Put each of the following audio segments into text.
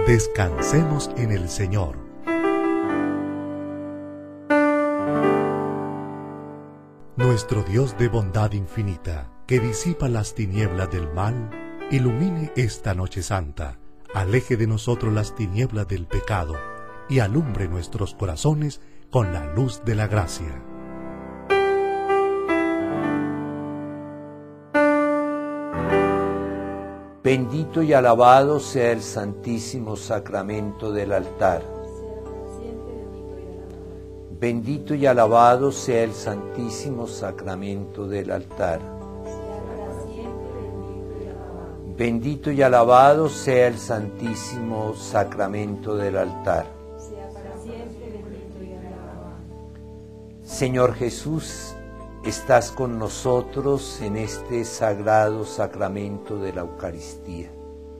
Descansemos en el Señor. Nuestro Dios de bondad infinita, que disipa las tinieblas del mal, ilumine esta noche santa, aleje de nosotros las tinieblas del pecado y alumbre nuestros corazones con la luz de la gracia. Bendito y alabado sea el Santísimo Sacramento del altar. Bendito y alabado sea el Santísimo Sacramento del altar. Bendito y alabado sea el Santísimo Sacramento del altar. Señor Jesús, estás con nosotros en este sagrado sacramento de la Eucaristía.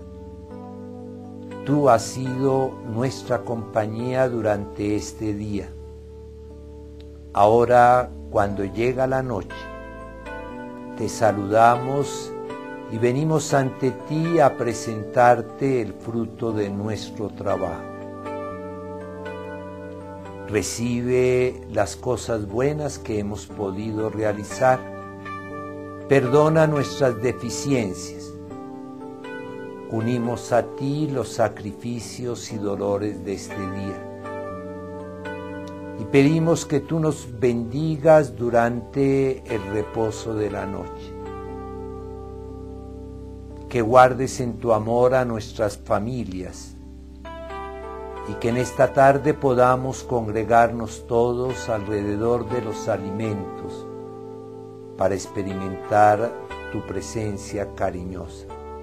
Tú has sido nuestra compañía durante este día. Ahora, cuando llega la noche, te saludamos y venimos ante ti a presentarte el fruto de nuestro trabajo. Recibe las cosas buenas que hemos podido realizar. Perdona nuestras deficiencias. Unimos a ti los sacrificios y dolores de este día. Y pedimos que tú nos bendigas durante el reposo de la noche. Que guardes en tu amor a nuestras familias y que en esta tarde podamos congregarnos todos alrededor de los alimentos para experimentar tu presencia cariñosa.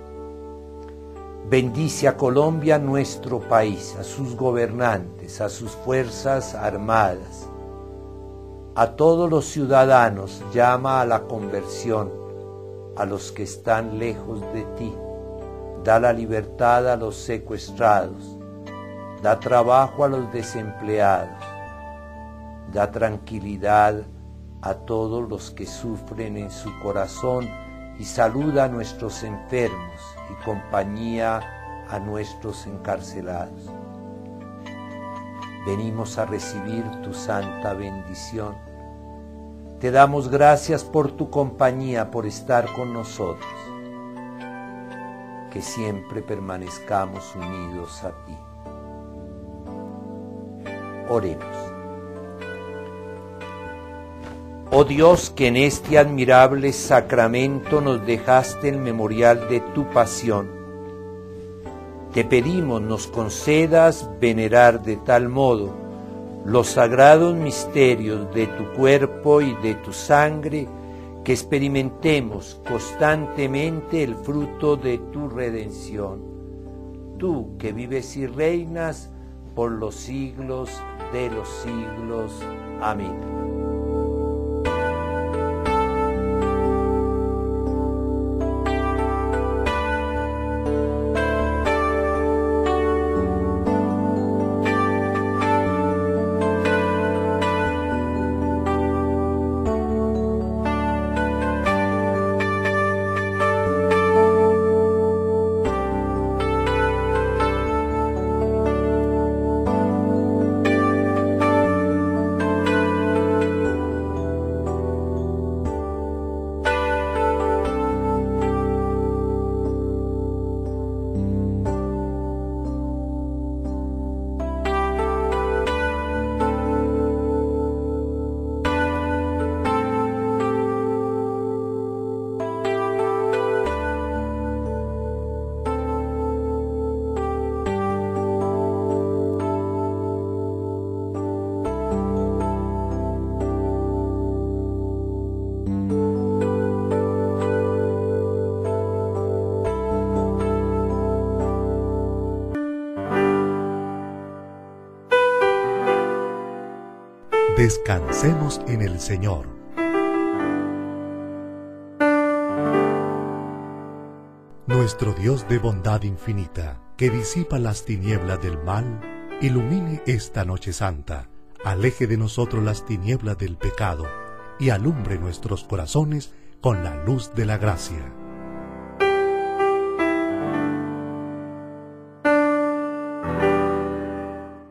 Bendice a Colombia, nuestro país, a sus gobernantes, a sus fuerzas armadas, a todos los ciudadanos. Llama a la conversión a los que están lejos de ti. Da la libertad a los secuestrados. Da trabajo a los desempleados. Da tranquilidad a todos los que sufren en su corazón y saluda a nuestros enfermos y compañía a nuestros encarcelados. Venimos a recibir tu santa bendición. Te damos gracias por tu compañía, por estar con nosotros. Que siempre permanezcamos unidos a ti. Oremos. Oh Dios, que en este admirable sacramento nos dejaste el memorial de tu pasión, te pedimos nos concedas venerar de tal modo los sagrados misterios de tu cuerpo y de tu sangre, que experimentemos constantemente el fruto de tu redención. Tú que vives y reinas por los siglos de los siglos. Amén. Descansemos en el Señor. Nuestro Dios de bondad infinita, que disipa las tinieblas del mal, ilumine esta noche santa, aleje de nosotros las tinieblas del pecado y alumbre nuestros corazones con la luz de la gracia.